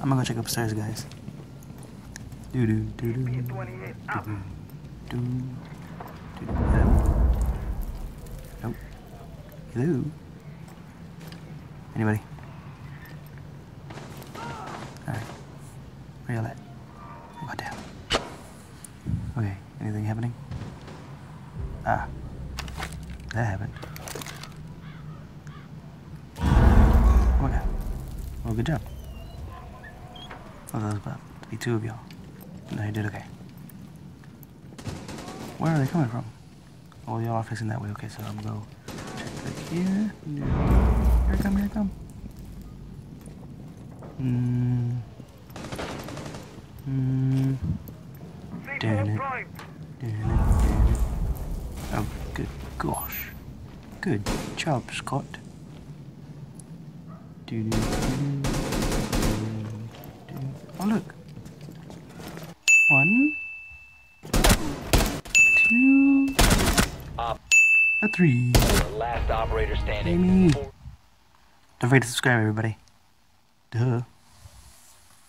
I'm gonna go check upstairs, guys. Do do do do do do. Hello? Nope. Hello? Anybody? Alright. Where y'all at? Oh, goddamn. Okay, anything happening? Ah. That happened. Oh my god. Well, good job. Oh, that was about to be two of y'all. No, you did okay. Where are they coming from? Oh, y'all are facing that way. Okay, so I'm gonna go check back here. Here I come, here I come. Damn it. Damn it. Oh, good gosh. Good job, Scott. Oh, look. 1, 2, 3. Last operator standing. Amy. Don't forget to subscribe, everybody. Duh.